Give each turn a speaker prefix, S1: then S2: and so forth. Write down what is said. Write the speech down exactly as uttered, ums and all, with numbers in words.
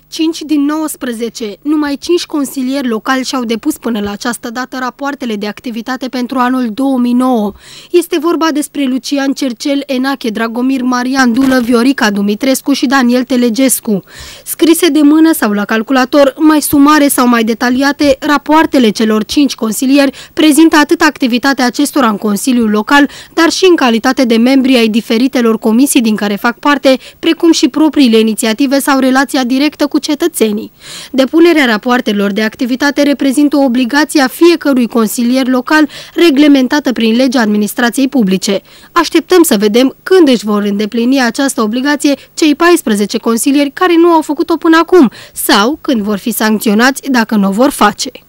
S1: cinci din nouăsprezece, numai cinci consilieri locali și-au depus până la această dată rapoartele de activitate pentru anul două mii nouă. Este vorba despre Lucian Cercel, Enache, Dragomir Marian, Dulă, Viorica Dumitrescu și Daniel Telegescu. Scrise de mână sau la calculator, mai sumare sau mai detaliate, rapoartele celor cinci consilieri prezintă atât activitatea acestora în Consiliul Local, dar și în calitate de membri ai diferitelor comisii din care fac parte, precum și propriile inițiative sau relația directă cu cetățenii. Depunerea rapoartelor de activitate reprezintă o obligație a fiecărui consilier local reglementată prin legea administrației publice. Așteptăm să vedem când își vor îndeplini această obligație cei paisprezece consilieri care nu au făcut-o până acum sau când vor fi sancționați dacă nu o vor face.